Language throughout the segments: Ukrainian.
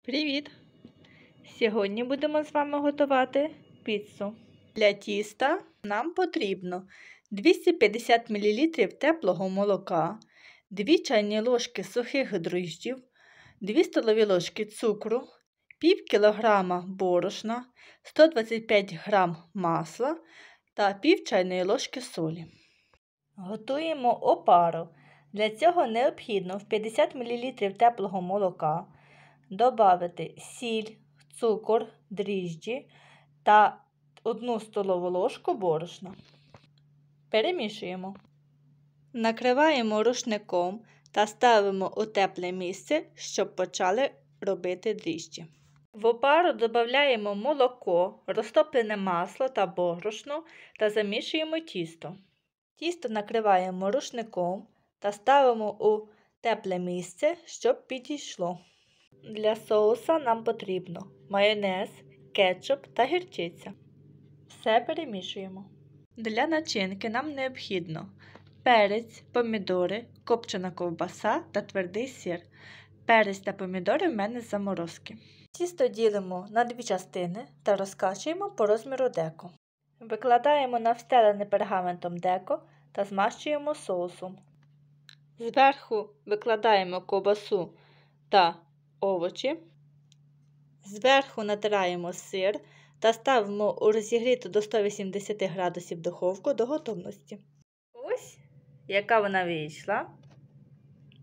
Привіт! Сьогодні будемо з вами готувати піцу. Для тіста нам потрібно 250 мл теплого молока, 2 чайні ложки сухих дріжджів, 2 столові ложки цукру, пів кілограма борошна, 125 г масла та пів чайної ложки солі. Готуємо опару. Для цього необхідно в 50 мл теплого молока добавити сіль, цукор, дріжджі та 1 столову ложку борошна. Перемішуємо. Накриваємо рушником та ставимо у тепле місце, щоб почали робити дріжджі. В опару додаємо молоко, розтоплене масло та борошно та замішуємо тісто. Тісто накриваємо рушником та ставимо у тепле місце, щоб підійшло. Для соуса нам потрібно майонез, кетчуп та гірчиця. Все перемішуємо. Для начинки нам необхідно перець, помідори, копчена ковбаса та твердий сир. Перець та помідори в мене з заморозки. Тісто ділимо на 2 частини та розкачуємо по розміру деко. Викладаємо на встелене пергаментом деко та змащуємо соусом. Зверху викладаємо ковбасу та овочі. Зверху натираємо сир та ставимо у розігріту до 180 градусів духовку до готовності. Ось яка вона вийшла.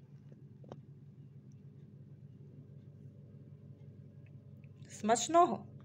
Смачного!